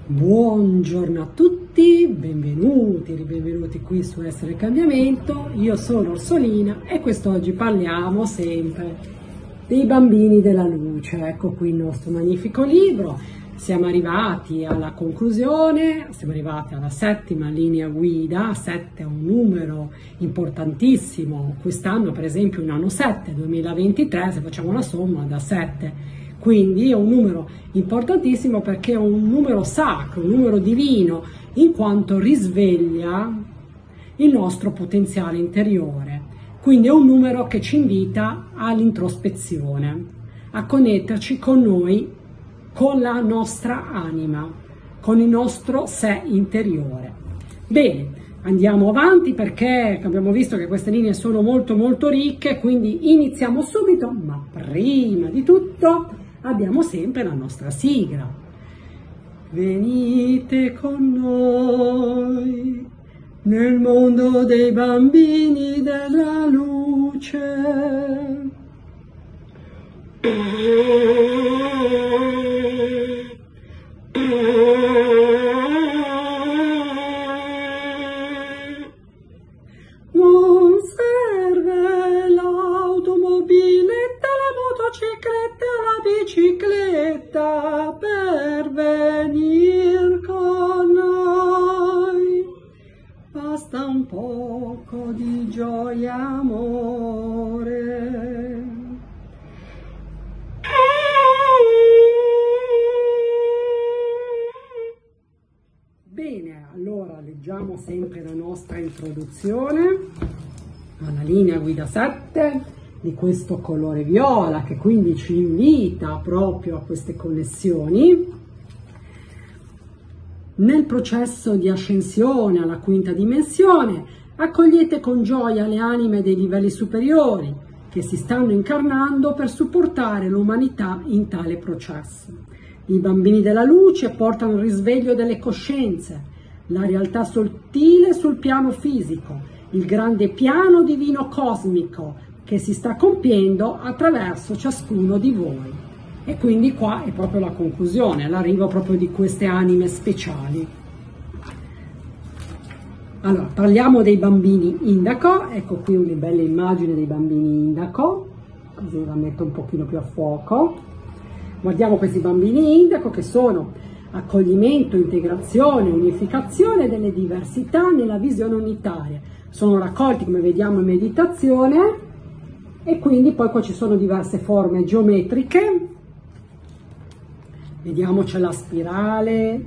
Buongiorno a tutti, benvenuti qui su Essere il Cambiamento. Io sono Orsolina e quest'oggi parliamo sempre dei bambini della luce. Ecco qui il nostro magnifico libro. Siamo arrivati alla conclusione, siamo arrivati alla settima linea guida. 7 è un numero importantissimo. Quest'anno, per esempio, un anno 7, 2023, se facciamo la somma da 7. Quindi è un numero importantissimo perché è un numero sacro, un numero divino, in quanto risveglia il nostro potenziale interiore. Quindi è un numero che ci invita all'introspezione, a connetterci con noi, con la nostra anima, con il nostro sé interiore. Bene, andiamo avanti perché abbiamo visto che queste linee sono molto ricche, quindi iniziamo subito, ma prima di tutto abbiamo sempre la nostra sigla. Venite con noi nel mondo dei bambini della luce. Non serve l'automobiletta, la motocicletta, la bicicletta per venir con noi. Basta un poco di gioia e amore. Bene, allora leggiamo sempre la nostra introduzione alla linea guida 7 di questo colore viola, che quindi ci invita proprio a queste connessioni. Nel processo di ascensione alla quinta dimensione, accogliete con gioia le anime dei livelli superiori che si stanno incarnando per supportare l'umanità in tale processo. I bambini della luce portano il risveglio delle coscienze, la realtà sottile sul piano fisico, il grande piano divino cosmico che si sta compiendo attraverso ciascuno di voi. E quindi qua è proprio la conclusione, l'arrivo proprio di queste anime speciali. Allora, parliamo dei bambini Indaco. Ecco qui una bella immagine dei bambini Indaco, così la metto un pochino più a fuoco. Guardiamo questi bambini Indaco che sono accoglimento, integrazione, unificazione delle diversità nella visione unitaria. Sono raccolti, come vediamo, in meditazione, e quindi poi qua ci sono diverse forme geometriche. Vediamo, c'è la spirale,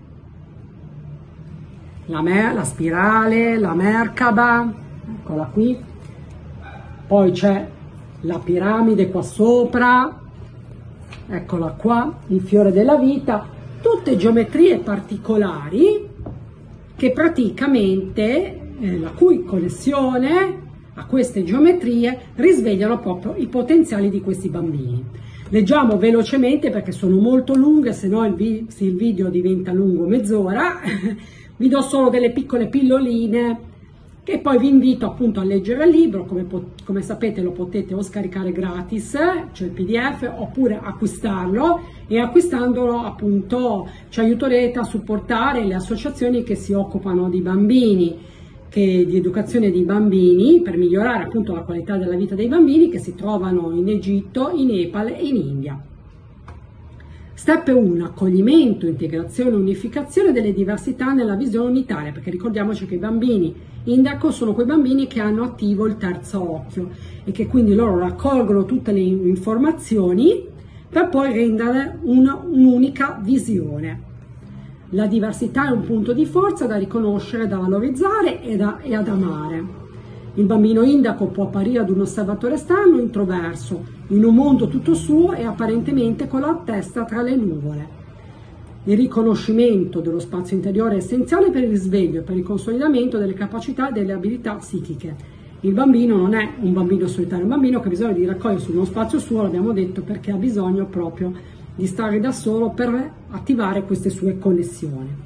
la spirale, la Merkaba, eccola qui. Poi c'è la piramide qua sopra, eccola qua, il fiore della vita, tutte geometrie particolari che praticamente, la cui connessione a queste geometrie risvegliano proprio i potenziali di questi bambini. Leggiamo velocemente perché sono molto lunghe, se no il video diventa lungo mezz'ora. Vi do solo delle piccole pilloline che poi vi invito appunto a leggere il libro. Come sapete lo potete o scaricare gratis, c'è il PDF, oppure acquistarlo, e acquistandolo appunto ci aiuterete a supportare le associazioni che si occupano di bambini, di educazione dei bambini, per migliorare appunto la qualità della vita dei bambini che si trovano in Egitto, in Nepal e in India. Step 1, accoglimento, integrazione, unificazione delle diversità nella visione unitaria, perché ricordiamoci che i bambini Indaco sono quei bambini che hanno attivo il terzo occhio e che quindi loro raccolgono tutte le informazioni per poi rendere un'unica visione. La diversità è un punto di forza da riconoscere, da valorizzare e ad amare. Il bambino Indaco può apparire ad un osservatore esterno introverso, in un mondo tutto suo e apparentemente con la testa tra le nuvole. Il riconoscimento dello spazio interiore è essenziale per il risveglio e per il consolidamento delle capacità e delle abilità psichiche. Il bambino non è un bambino solitario, è un bambino che ha bisogno di raccogliersi uno spazio suo, l'abbiamo detto, perché ha bisogno proprio di stare da solo per attivare queste sue connessioni.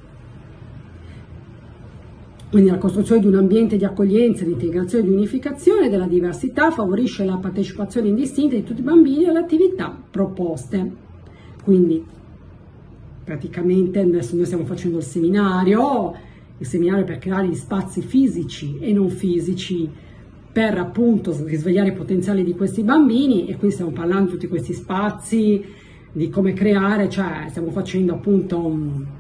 Quindi la costruzione di un ambiente di accoglienza, di integrazione e di unificazione della diversità favorisce la partecipazione indistinta di tutti i bambini alle attività proposte. Quindi praticamente adesso noi stiamo facendo il seminario per creare gli spazi fisici e non fisici per appunto risvegliare il potenziale di questi bambini, e qui stiamo parlando di tutti questi spazi, di come creare, cioè stiamo facendo appunto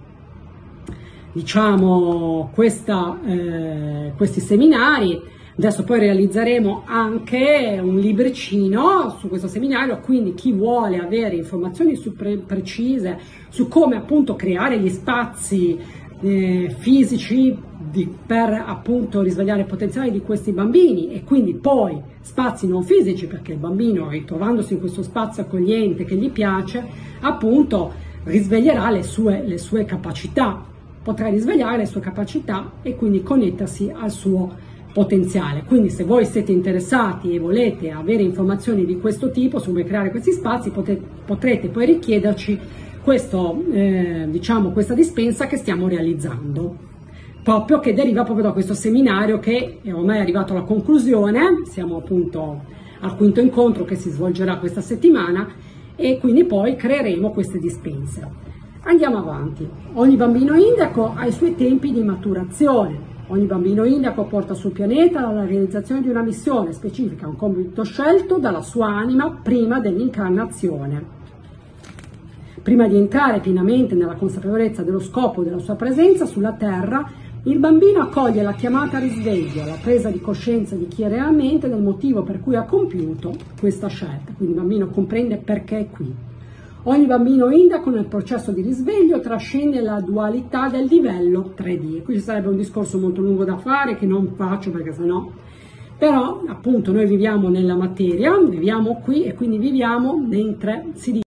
diciamo questi seminari. Adesso poi realizzeremo anche un libricino su questo seminario, quindi chi vuole avere informazioni precise su come appunto creare gli spazi fisici per appunto risvegliare il potenziale di questi bambini, e quindi poi spazi non fisici, perché il bambino, ritrovandosi in questo spazio accogliente che gli piace, appunto risveglierà le sue capacità, potrà risvegliare le sue capacità e quindi connettersi al suo potenziale. Quindi se voi siete interessati e volete avere informazioni di questo tipo su come creare questi spazi, potrete poi richiederci diciamo, questa dispensa che stiamo realizzando, proprio che deriva proprio da questo seminario che è ormai arrivato alla conclusione. Siamo appunto al quinto incontro che si svolgerà questa settimana, e quindi poi creeremo queste dispense. Andiamo avanti. Ogni bambino indaco ha i suoi tempi di maturazione. Ogni bambino indaco porta sul pianeta alla realizzazione di una missione specifica, un compito scelto dalla sua anima prima dell'incarnazione. Prima di entrare pienamente nella consapevolezza dello scopo della sua presenza sulla Terra, il bambino accoglie la chiamata a risveglio, la presa di coscienza di chi è realmente, del motivo per cui ha compiuto questa scelta. Quindi il bambino comprende perché è qui. Ogni bambino indaco nel processo di risveglio trascende la dualità del livello 3D. Qui ci sarebbe un discorso molto lungo da fare che non faccio perché sennò. Però appunto noi viviamo nella materia, viviamo qui e quindi viviamo mentre si